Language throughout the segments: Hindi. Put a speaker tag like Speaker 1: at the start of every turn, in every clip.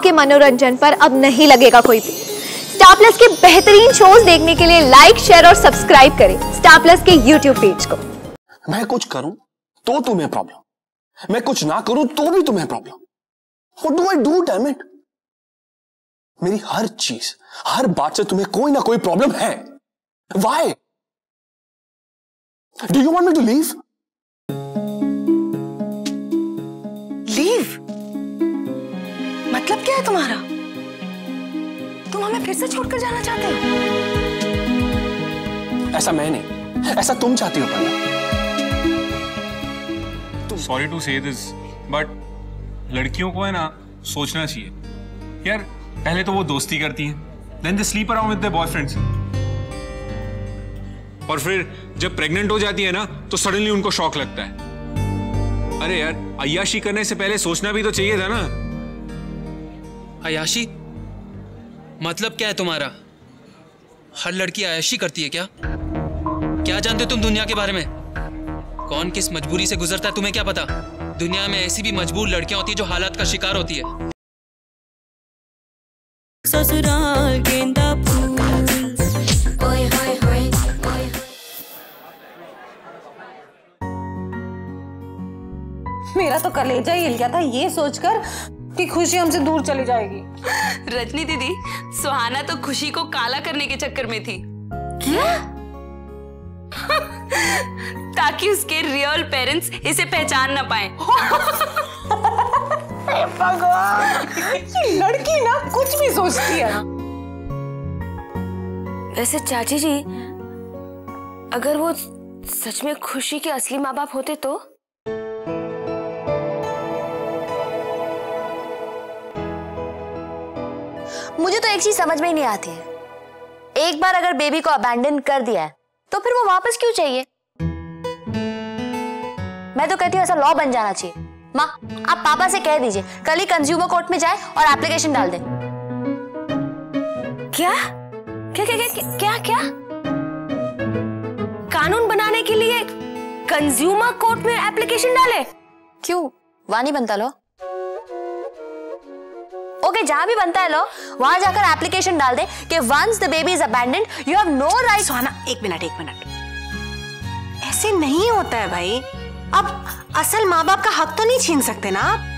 Speaker 1: आपके मनोरंजन पर अब नहीं लगेगा कोई भी। स्टार प्लस के बेहतरीन शोज देखने के लिए लाइक, शेयर और सब्सक्राइब करें स्टार प्लस के यूट्यूब पेज को।
Speaker 2: मैं कुछ करूं तो तुम्हें प्रॉब्लम, मैं कुछ ना करूं तो भी तुम्हें problem. What do I do, damn it? मेरी हर चीज, हर बात से तुम्हें कोई ना कोई प्रॉब्लम है। Why? Do you want me to leave?
Speaker 3: Leave? मतलब क्या है तुम्हारा? तुम हमें फिर से छोड़कर जाना चाहते हो?
Speaker 2: ऐसा मैं नहीं, ऐसा तुम चाहती हो पन्ना।
Speaker 4: Sorry to say this, but लड़कियों को है ना सोचना चाहिए यार। पहले तो वो दोस्ती करती हैं, then they sleep around with their boyfriends, और फिर जब प्रेग्नेंट हो जाती है ना तो सडनली उनको शॉक लगता है। अरे यार, अय्याशी करने से पहले सोचना भी तो चाहिए था ना।
Speaker 5: अय्याशी मतलब क्या है तुम्हारा? हर लड़की अय्याशी करती है क्या? क्या जानते हो तुम दुनिया के बारे में? कौन किस मजबूरी से गुजरता है तुम्हें क्या पता? दुनिया में ऐसी भी मजबूर लड़कियां होती है जो हालात का शिकार होती है।
Speaker 6: ससुराल गेंदा फूल, ओए होए होए ओए।
Speaker 3: मेरा तो कलेजा ही हिल गया था ये सोचकर कि खुशी हमसे दूर चली जाएगी।
Speaker 7: रजनी दीदी, सुहाना तो खुशी को काला करने के चक्कर में थी।
Speaker 3: क्या?
Speaker 7: ताकि उसके रियल पेरेंट्स इसे पहचान ना पाए।
Speaker 3: भगवान, ये लड़की ना कुछ भी सोचती है।
Speaker 6: वैसे चाची जी, अगर वो सच में खुशी के असली माँ बाप होते तो?
Speaker 8: मुझे तो एक चीज समझ में ही नहीं आती है, एक बार अगर बेबी को अबैंडन कर दिया है तो फिर वो वापस क्यों चाहिए? मैं तो कहती हूँ ऐसा लॉ बन जाना चाहिए। माँ, आप पापा से कह दीजिए कल ही कंज्यूमर कोर्ट में जाए और एप्लीकेशन डाल दें।
Speaker 6: क्या क्या क्या क्या क्या क्या? कानून बनाने के लिए कंज्यूमर कोर्ट में एप्लीकेशन डाले?
Speaker 8: क्यों, वहां नहीं बनता लो? ओके, जहां भी बनता है लो वहां जाकर एप्लीकेशन डाल दे कि once the baby is abandoned you have no right.
Speaker 3: Suhana, एक मिनट, ऐसे नहीं होता है भाई। अब असल माँ बाप का हक तो नहीं छीन सकते ना आप।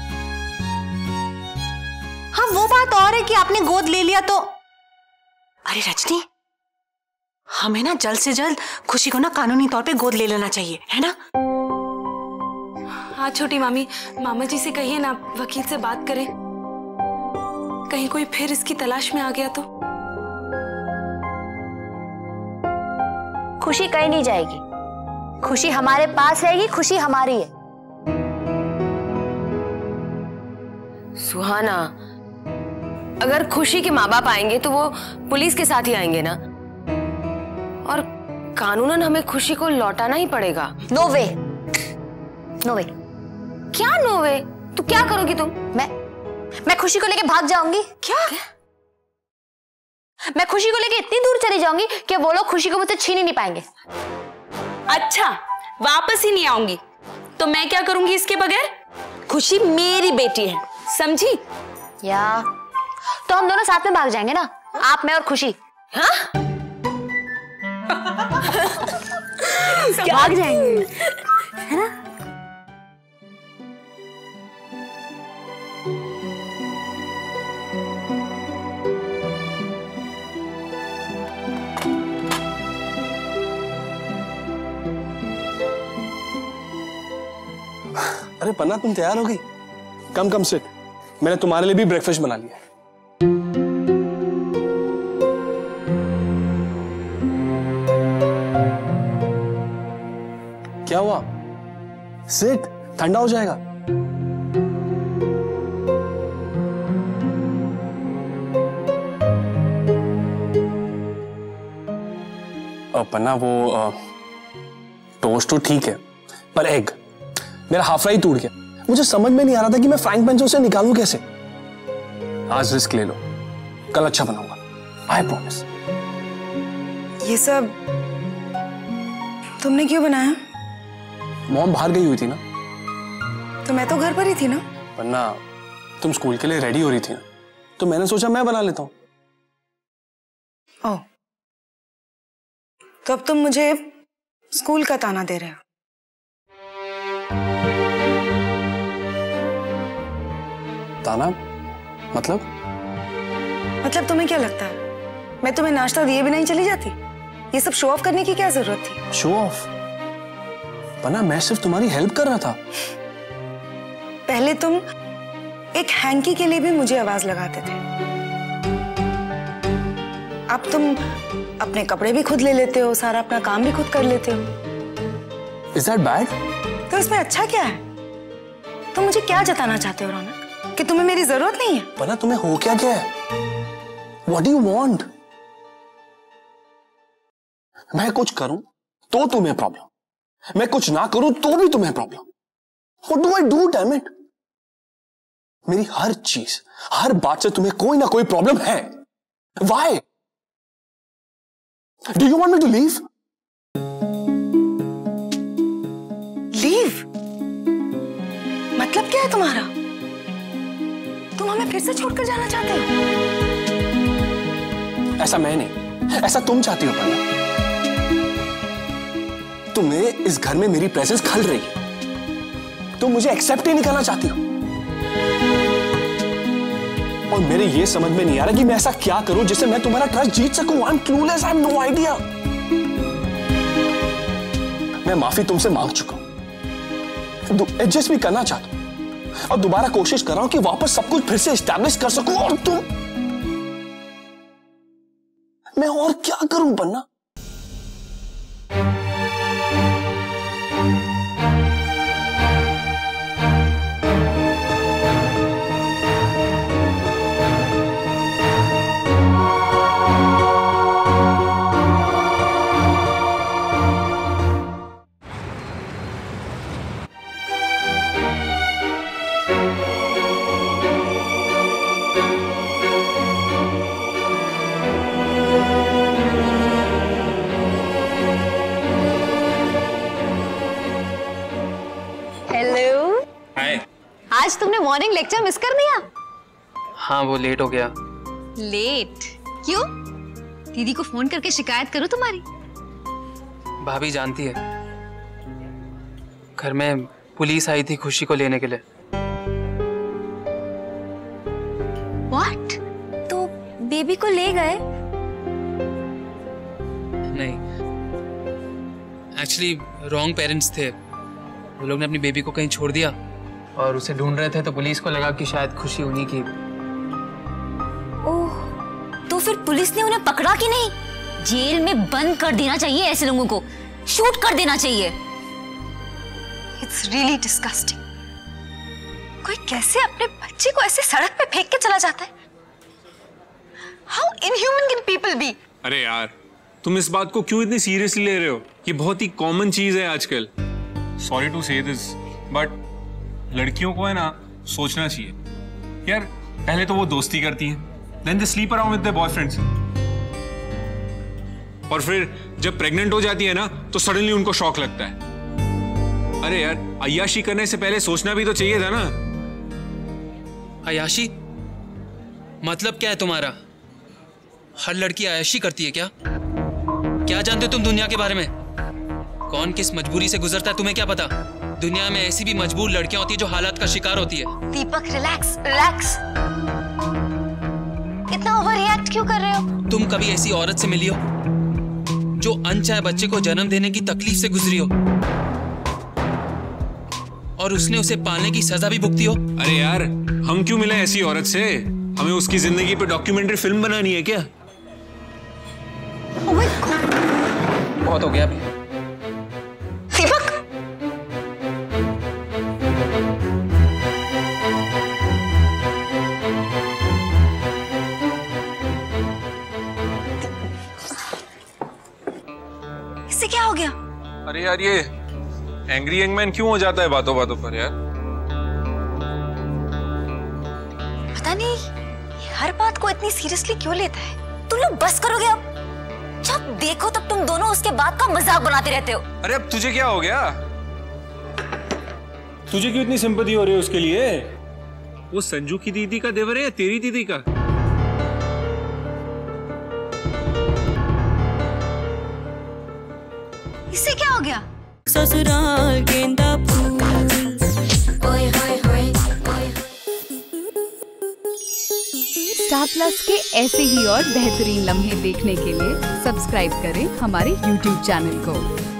Speaker 3: हाँ, वो बात और है कि आपने गोद ले लिया तो। अरे रजनी, हमें ना जल्द से जल्द खुशी को ना कानूनी तौर पे गोद ले लेना चाहिए, है ना?
Speaker 7: हाँ छोटी मामी, मामा जी से कहिए ना वकील से बात करें, कहीं कोई फिर इसकी तलाश में आ गया तो।
Speaker 8: खुशी कहीं नहीं जाएगी, खुशी हमारे पास रहेगी, खुशी हमारी है।
Speaker 6: सुहाना, अगर खुशी के माँ बाप आएंगे तो वो पुलिस के साथ ही आएंगे ना, और कानूनन हमें खुशी को लौटाना ही पड़ेगा।
Speaker 8: No way, no way.
Speaker 6: क्या नो वे? तो क्या करोगी तुम?
Speaker 8: मैं खुशी को लेके भाग जाऊंगी।
Speaker 6: क्या?
Speaker 8: मैं खुशी को लेके इतनी दूर चली जाऊंगी कि वो लोग खुशी को मुझसे छीन ही नहीं पाएंगे।
Speaker 7: अच्छा, वापस ही नहीं आऊंगी तो मैं क्या करूंगी इसके बगैर? खुशी मेरी बेटी है, समझी?
Speaker 8: या तो हम दोनों साथ में भाग जाएंगे ना, आप, मैं और खुशी।
Speaker 6: हाँ?
Speaker 8: भाग जाएंगे, है ना?
Speaker 2: अरे पन्ना, तुम तैयार हो गई? कम सिट, मैंने तुम्हारे लिए भी ब्रेकफास्ट बना लिया। क्या हुआ? सिट, ठंडा हो जाएगा। पन्ना, वो टोस्ट तो ठीक है, पर एग मेरा हाफ फ्राई टूट गया। मुझे समझ में नहीं आ रहा था कि मैं फ्राइंग पैन से उसे निकालूं कैसे। आज रिस्क ले लो, कल अच्छा बनाऊंगा, आई प्रॉमिस।
Speaker 3: ये सब तुमने क्यों बनाया?
Speaker 2: मॉम बाहर गई हुई थी ना।
Speaker 3: तो मैं तो घर पर ही थी ना।
Speaker 2: वरना तुम स्कूल के लिए रेडी हो रही थी ना, तो मैंने सोचा मैं बना लेता हूं।
Speaker 3: ओह, तो अब तुम मुझे स्कूल का ताना दे रहे हो?
Speaker 2: ताना मतलब
Speaker 3: तुम्हें क्या लगता है मैं तुम्हें नाश्ता दिए भी नहीं चली जाती? ये सब शो ऑफ करने की क्या जरूरत थी?
Speaker 2: Show off? पन्ना, मैं सिर्फ तुम्हारी हेल्प कर रहा था।
Speaker 3: पहले तुम एक हैंकी के लिए भी मुझे आवाज लगाते थे, अब तुम अपने कपड़े भी खुद ले लेते हो, सारा अपना काम भी खुद कर लेते हो।
Speaker 2: Is that bad?
Speaker 3: तो इसमें अच्छा क्या है? तुम मुझे क्या जताना चाहते हो रौनक, कि तुम्हें मेरी जरूरत नहीं है?
Speaker 2: पन्ना, तुम्हें हो क्या क्या है? What do you want? मैं कुछ करूं तो तुम्हें प्रॉब्लम, मैं कुछ ना करूं तो भी तुम्हें problem. What do I do, damn it? मेरी हर चीज, हर बात से तुम्हें कोई ना कोई प्रॉब्लम है। Why? Do you want me to leave?
Speaker 3: Leave? मतलब क्या है तुम्हारा? तुम हमें फिर से छोड़कर जाना चाहते हो?
Speaker 2: ऐसा मैं नहीं, ऐसा तुम चाहती हो पन्ना। तुम्हें इस घर में मेरी प्रेजेंस खल रही है, तुम मुझे एक्सेप्ट ही नहीं करना चाहती हो। और मेरे ये समझ में नहीं आ रहा कि मैं ऐसा क्या करूं जिससे मैं तुम्हारा ट्रस्ट जीत सकूं। I am clueless, I have no idea. मैं माफी तुमसे मांग चुका हूं, एडजस्ट भी करना चाहता हूं और दोबारा कोशिश कर रहा हूं कि वापस सब कुछ फिर से एस्टैब्लिश कर सकूं। और तुम, मैं और क्या करूं पन्ना?
Speaker 1: आज तुमने मॉर्निंग लेक्चर मिस कर दिया?
Speaker 5: हाँ, वो लेट हो गया।
Speaker 1: लेट क्यों? दीदी को फोन करके शिकायत करूं तुम्हारी?
Speaker 5: भाभी जानती है, घर में पुलिस आई थी खुशी को लेने के लिए।
Speaker 8: What? तो बेबी को ले गए?
Speaker 5: नहीं, एक्चुअली रॉन्ग पेरेंट्स थे। वो लोग ने अपनी बेबी को कहीं छोड़ दिया और उसे ढूंढ रहे थे, तो पुलिस को लगा कि शायद खुशी उन्हीं की।
Speaker 8: ओह, तो फिर पुलिस ने उन्हें पकड़ा कि नहीं? जेल में बंद कर देना चाहिए ऐसे लोगों को, शूट कर देना चाहिए।
Speaker 1: It's really disgusting. कोई कैसे अपने बच्चे को ऐसे सड़क पे फेंक के चला जाता है? How inhuman can people be?
Speaker 4: अरे यार, तुम इस बात को क्यों इतनी सीरियसली ले रहे हो? ये बहुत ही कॉमन चीज है आजकल। Sorry to say this, but लड़कियों को है ना सोचना चाहिए। यार, पहले तो वो दोस्ती करती हैं, then they sleep around with their boyfriends, और फिर जब प्रेग्नेंट हो जाती है ना तो सडनली उनको शॉक लगता है। अरे यार, अय्याशी करने से पहले सोचना भी तो चाहिए था ना।
Speaker 5: अय्याशी मतलब क्या है तुम्हारा? हर लड़की अय्याशी करती है क्या? क्या जानते हो तुम दुनिया के बारे में? कौन किस मजबूरी से गुजरता है तुम्हें क्या पता? दुनिया में ऐसी भी मजबूर लड़कियां होती है जो हालात का शिकार होती है।
Speaker 8: Deepak, relax relax. इतना ओवर रिएक्ट क्यों कर रहे हो?
Speaker 5: तुम कभी ऐसी औरत से मिली हो जो अनचाहे बच्चे को जन्म देने की तकलीफ से गुजरी हो और उसने उसे पालने की सजा भी भुगती हो?
Speaker 4: अरे यार, हम क्यों मिले ऐसी औरत से? हमें उसकी जिंदगी पे डॉक्यूमेंट्री फिल्म बनानी है क्या?
Speaker 1: Oh my God.
Speaker 5: बहुत हो गया अभी।
Speaker 1: दीपक, इससे क्या हो गया?
Speaker 4: अरे यार, ये एंग्री यंग मैन क्यों हो जाता है बातों बातों पर यार?
Speaker 1: पता नहीं ये हर बात को इतनी सीरियसली क्यों लेता है।
Speaker 8: तुम लोग बस करोगे अब? जब देखो तब तुम दोनों उसके बात का मजाक बनाते रहते हो।
Speaker 4: अरे अब तुझे क्या हो गया? तुझे क्यों इतनी सिंपैथी हो रही है उसके लिए? वो संजू की दीदी का देवर है या तेरी दीदी का?
Speaker 1: इससे क्या हो गया?
Speaker 9: ससुराल गेंदा फूल। ओए होए होए ओए।
Speaker 10: स्टार प्लस के ऐसे ही और बेहतरीन लम्हे देखने के लिए सब्सक्राइब करें हमारे YouTube चैनल को।